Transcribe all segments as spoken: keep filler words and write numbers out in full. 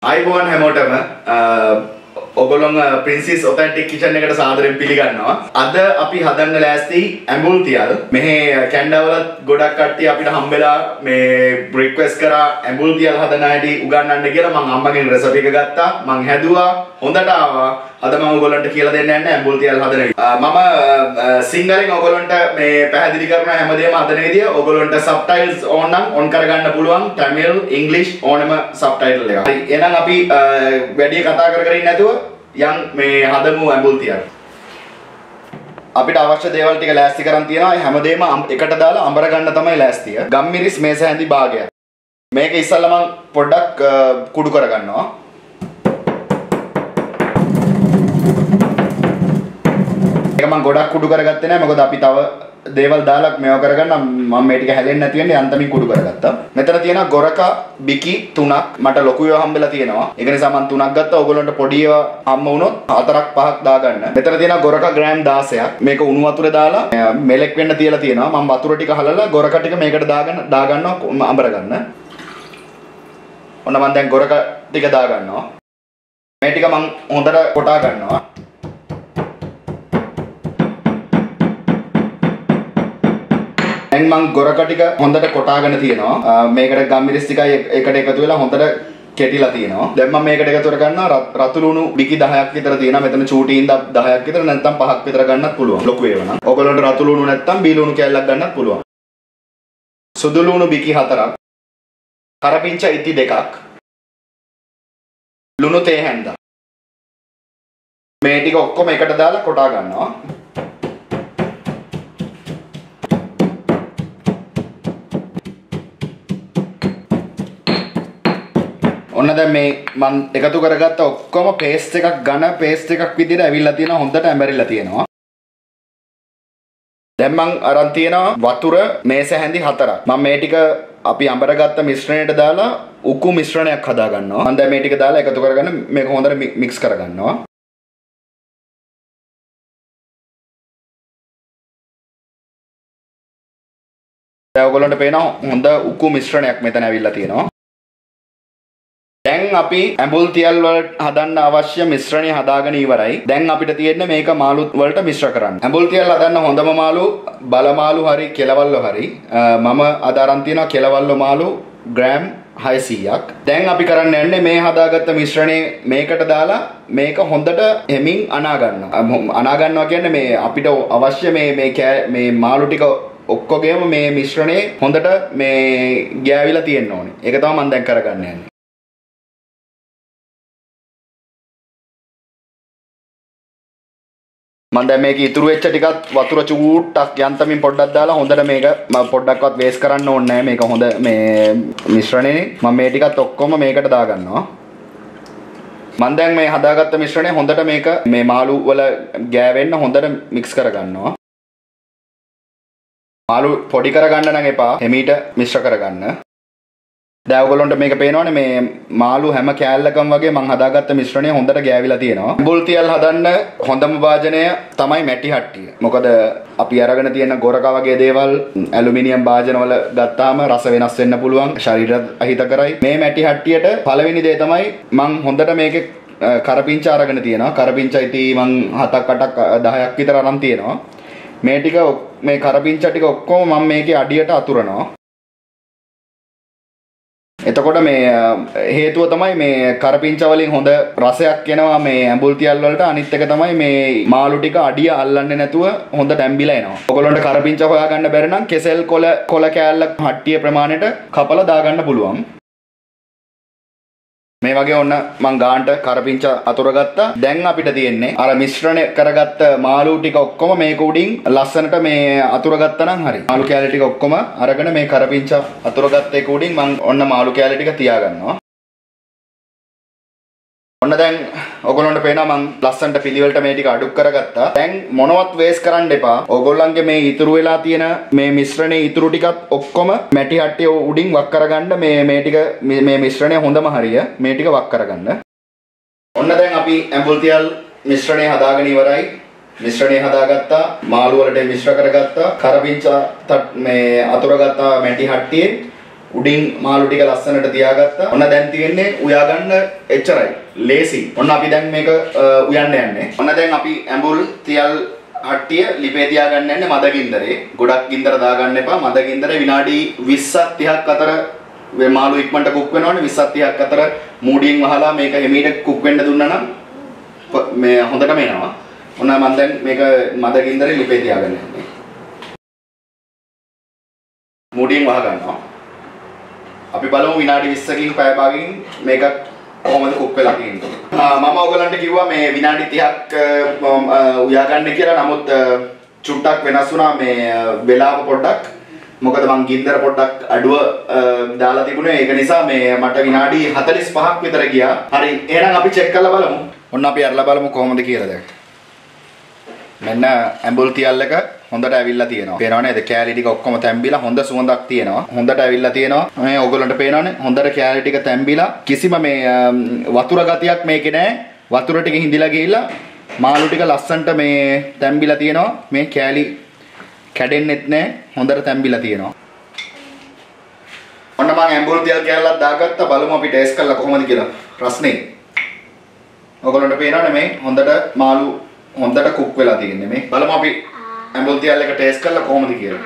අයිබෝන් හැමෝටම ඔගොල්ලොන් ප්‍රින්සස් ඔතෙන්ටික් කිචන් එකට සාදරයෙන් පිළිගන්නවා. අද අපි හදන්න ලෑස්ති ඇඹුල් තියල්. මෙහි කැන්ඩාවල ගොඩක් කට්ටිය අපිට හම්බෙලා මේ රික්වෙස්ට් කරා ඇඹුල් තියල් හදන හැටි උගන්වන්න කියලා මම අම්මගෙන් රෙසිපි එක ගත්තා. මම හැදුවා. හොඳට ආවා. අද මම ඔයගොල්ලන්ට කියලා දෙන්න යන්නේ ඇඹුල් තියල් හදන විදිහ. මම සිංහලෙන් ඔයගොල්ලන්ට මේ පැහැදිලි කරන හැමදේම හදන විදිය ඔයගොල්ලන්ට සබ්ටයිටල්ස් ඕන නම් ඔන් කරගන්න පුළුවන්. තමිල්, ඉංග්‍රීසි ඕනම සබ්ටයිටල් එක. හරි. එහෙනම් අපි වැඩි කතා කර කර ඉන්නේ නැතුව යන් මේ හදමු ඇඹුල් තියල්. අපිට අවශ්‍ය දේවල් ටික ලෑස්ති කරන් තියෙනවා. හැමදේම එකට දාලා අඹර ගන්න තමයි ලෑස්තිය. ගම්මිරිස් මේස හැඳි භාගයක්. මේක ඉස්සල්ලා මම පොඩ්ඩක් කුඩු කර ගන්නවා. ඒක මම ගොඩක් කුඩු කරගත්තේ නැහැ. මොකද අපි තව දේවල් දාලා මේව කරගන්න මම මේ ටික හැලෙන්නේ නැති වෙන්නේ අන්තමින් කුඩු කරගත්තා. මෙතන තියෙනවා ගොරකා බිකි තුනක්. මට ලොකු ඒවා හම්බෙලා තියෙනවා. ඒක නිසා මම තුනක් ගත්තා. ඕගොල්ලන්ට පොඩි ඒවා හම්බ වුණොත් හතරක් පහක් දාගන්න. මෙතන තියෙනවා ගොරකා ග්‍රෑම් දාසයක්. මේක උණු වතුරේ දාලා මෙලෙක් වෙන්න තියලා තියෙනවා. මම වතුර ටික හලලා ගොරකා ටික මේකට දාගන්න දාගන්නවා අඹර ගන්න. ඔන්න මම දැන් ගොරකා ටික දාගන්නවා. මේ ටික මම හොඳට කොටා ගන්නවා. දැන් මම ගොරක ටික හොඳට කොටාගෙන තියෙනවා. මේකට ගම්මිරිස් ටිකයි එකට එකතු වෙලා හොඳට කෙටිලා තියෙනවා. දැන් මම මේකට එකතු කර ගන්නවා රතු ලුණු බිකි දහයක් විතර තියෙනවා. මෙතන චූටි ඉඳන් දහයක් විතර නැත්නම් පහක් විතර ගන්නත් පුළුවන්. ලොකු ඒවා නම්. ඔයගොල්ලන්ට රතු ලුණු නැත්නම් බී ලුණු කෑල්ලක් ගන්නත් පුළුවන්. සුදු ලුණු බිකි හතරක්. කරපිංච ඉති දෙකක්. ලුණු තේ හැන්දා. මේ ටික ඔක්කොම එකට දාලා කොටා ගන්නවා. ඔන්න දැන් මේ මම එකතු කරගත්ත ඔක්කොම පේස්ට් එකක් ඝන පේස්ට් එකක් විදිහට ඇවිල්ලා තියෙනවා. හොඳට ඇඹරිලා තියෙනවා. දැන් මම අරන් තියෙනවා වතුර මේස හැඳි හතරක්. මම මේ ටික අපි අඹරගත්ත මිශ්‍රණයට දාලා උකු මිශ්‍රණයක් හදා ගන්නවා. මම දැන් මේ ටික දාලා එකතු කරගෙන මේක හොඳට මික්ස් කරගන්නවා. දැන් ඔයගොල්ලන්ට පේනවා හොඳ උකු මිශ්‍රණයක් මෙතන ඇවිල්ලා තියෙනවා. දැන් අපි ඇඹුල් තියල් වලට හදන්න අවශ්‍ය මිශ්‍රණය හදාගෙන ඉවරයි. දැන් අපිට තියෙන්නේ මේක මාළු වලට මිශ්‍ර කරන්න. ඇඹුල් තියල් හදන්න හොඳම මාළු බල මාළු හරි කෙලවල්ලෝ හරි. මම අද අරන් තියෙනවා කෙලවල්ලෝ මාළු ග්‍රෑම් හයසීයක්. දැන් අපි කරන්න යන්නේ මේ හදාගත්ත මිශ්‍රණය මේකට දාලා මේක හොඳට හෙමින් අනා ගන්නවා. අනා ගන්නවා කියන්නේ මේ අපිට අවශ්‍ය මේ මේ මේ මාළු ටික ඔක්කොගේම මේ මිශ්‍රණය හොඳට මේ ගෑවිලා තියෙන්න ඕනේ. ඒක තමයි මම දැන් කරගන්න යන්නේ. මම දැන් මේක ඉතුරු වෙච්ච ටිකත් වතුර චූට්ටක් යන්තමින් පොඩ්ඩක් දාලා හොඳට මේක මම පොඩ්ඩක්වත් වේස්ට් කරන්න ඕනේ නැහැ. මේක හොඳ මේ මිශ්‍රණේ මම මේ ටිකත් ඔක්කොම මේකට දාගන්නවා. මම දැන් මේ හදාගත්ත මිශ්‍රණය හොඳට මේක මේ මාළු වල ගෑවෙන්න හොඳට මික්ස් කරගන්නවා. මාළු පොඩි කරගන්න නම් එපා. එමීට මිශ්‍ර කරගන්න. දැන් ඔයගොල්ලන්ට මේක පේනවනේ මේ මාළු හැම කෑල්ලකම වගේ මම හදාගත්ත මිශ්‍රණය හොඳට ගෑවිලා තියෙනවා. ඇඹුල් තියල් හදන්න හොඳම වාදනය තමයි මැටි හට්ටිය. මොකද අපි අරගෙන තියෙන ගොරකා වගේ දේවල් ඇලුමිනියම් වාදනවල ගත්තාම රස වෙනස් වෙන්න පුළුවන්. ශරීරයට අහිතකරයි. මේ මැටි හට්ටියට පළවෙනි දේ තමයි මම හොඳට මේකේ කරපිංච අරගෙන තියෙනවා. කරපිංචයි තී මම හතක් අටක් දහයක් විතර අරන් තියෙනවා. මේ ටික මේ කරපිංච ටික ඔක්කොම මම මේකේ අඩියට අතුරනවා. එතකොට මේ හේතුව තමයි මේ කරපිංච වලින් හොඳ රසයක් එනවා මේ ඇඹුල් තියල් වලට. අනිත් එක තමයි මේ මාළු ටික අඩිය අල්ලන්නේ නැතුව හොඳ ඩැම්බිලා එනවා. ඔයගොල්ලන්ට කරපිංච හොයාගන්න බැරි නම් කෙසෙල් කොළ කොළ කෑල්ලක් හට්ටිය ප්‍රමාණයට කපලා දාගන්න පුළුවන්. මේ වගේ ඔන්න මං ගාන්ට කරපිංච අතුර ගත්තා. දැන් අපිට තියෙන්නේ අර මිශ්‍රණය කරගත්ත මාළු ටික ඔක්කොම මේක උඩින් ලස්සනට මේ අතුර ගත්තා නම් හරි. මාළු කෑලි ටික ඔක්කොම අරගෙන මේ කරපිංච අතුර ගත්ත එක උඩින් මං ඔන්න මාළු කෑලි ටික තියාගන්නවා. ඔන්න දැන් ඔයගොල්ලන්ට පේනවා මං ලස්සනට පිළිවෙලට මේ ටික අඩු කරගත්තා. දැන් මොනවත් වේස්ට් කරන්න එපා. ඔයගොල්ලන්ගේ මේ ඉතුරු වෙලා තියෙන මේ මිශ්‍රණේ ඉතුරු ටිකත් ඔක්කොම මැටි හට්ටිය උඩින් වක් කරගන්න. මේ මේ ටික මේ මිශ්‍රණය හොඳම හරිය මේ ටික වක් කරගන්න. ඔන්න දැන් අපි ඇඹුල් තියල් මිශ්‍රණය හදාගෙන ඉවරයි. මිශ්‍රණය හදාගත්තා. මාළු වලට මිශ්‍ර කරගත්තා. කරපිංච මේ අතුරගත්තා මැටි හට්ටියේ උඩින් මාළු ටික ලස්සනට තියාගත්තා. ඔන්න දැන් තියෙන්නේ උයා ගන්න එච්චරයි. ලේසි. ඔන්න අපි දැන් මේක උයන්න යන්නේ. ඔන්න දැන් අපි ඇඹුල් තියල් හට්ටිය ලිපේ තියාගන්න යන්නේ මද ගින්දරේ. ගොඩක් ගින්දර දාගන්න එපා. මද ගින්දරේ විනාඩි විස්සක් තිහක් අතර මේ මාළු ඉක්මනට කුක් වෙනවනේ. විස්සක් තිහක් අතර මූඩියෙන් වහලා මේක හිමීට කුක් වෙන්න දුන්නා නම් මේ හොඳටම එනවා. ඔන්න මම දැන් මේක මද ගින්දරේ ලිපේ තියාගන්න යන්නේ. මූඩියෙන් වහ ගන්නවා. අපි බලමු විනාඩි විස්සකින් පැය භාගකින් මේක කොහොමද කුක් වෙලා තියෙන්නේ. මම ඔයගලන්ට කිව්වා මේ විනාඩි තිහක් උයා ගන්න කියලා. නමුත් චුට්ටක් වෙනස් වුණා මේ වෙලාව පොඩ්ඩක්. මොකද මං ගින්දර පොඩ්ඩක් අඩුව දාලා තිබුණේ. ඒක නිසා මේ මට විනාඩි හතළිස් පහක් විතර ගියා. හරි එහෙනම් අපි චෙක් කරලා බලමු. ඔන්න අපි අරලා බලමු කොහොමද කියලා දැන්. මෙන්න ඇඹුල් තියල් එක හොඳට ඇවිල්ලා තියෙනවා. පේනව නේද? කෑලි ටික ඔක්කොම තැම්බිලා හොඳ සුවඳක් තියෙනවා. හොඳට ඇවිල්ලා තියෙනවා. මේ ඔයගොල්ලන්ට පේනවනේ හොඳට කෑලි ටික තැම්බිලා කිසිම මේ වතුර ගතියක් මේකේ නැහැ. වතුර ටික හිඳිලා ගිහිල්ලා මාළු ටික ලස්සන්ට මේ තැම්බිලා තියෙනවා. මේ කෑලි කැඩෙන්නෙත් නැහැ. හොඳට තැම්බිලා තියෙනවා. ඔන්න මම ඇඹුල් තියල් කෑල්ලක් දාගත්තා. බලමු අපි ටේස්ට් කරලා කොහොමද කියලා. රස්නේ. ඔයගොල්ලන්ට පේනවනේ මේ හොඳට මාළු හොඳට කුක් වෙලා තියෙන්නේ මේ. බලමු අපි ඇඹුල් තියල් එක ටේස්ට් කරලා කොහොමද කියලා.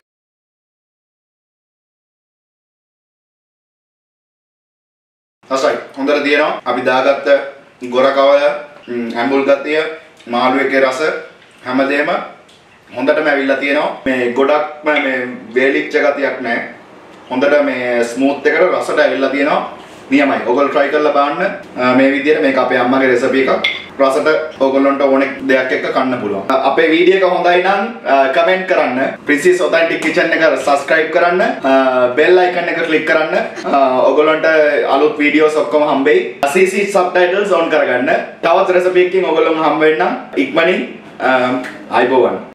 අසයි හොඳට තියෙනවා. අපි දාගත්ත ගොරකවල ඇඹුල් ගතිය මාළු එකේ රස හැමදේම හොඳටම ඇවිල්ලා තියෙනවා. මේ ගොඩක්ම මේ වේලිච්ච ගතියක් නැහැ. හොඳට මේ ස්මූත් එකට රසට ඇවිල්ලා තියෙනවා. නියමයි. ඔයගොල්ලෝ try කරලා බලන්න. මේ විදිහට මේක අපේ අම්මගේ රෙසිපි එකක්. රසට ඔයගොල්ලන්ට ඕන දෙයක් එක්ක කන්න පුළුවන්. අපේ වීඩියෝ එක හොඳයි නම් කමෙන්ට් කරන්න. Princess Authentic Kitchen එක subscribe කරන්න. bell icon එක click කරන්න. ඔයගොල්ලන්ට අලුත් වීඩියෝස් ඔක්කොම හම්බෙයි. C C subtitles on කරගන්න. තවත් රෙසිපි එකකින් ඔයගොල්ලොම හම්බ වෙන්න. ඉක්මනින් අයිබෝවන්.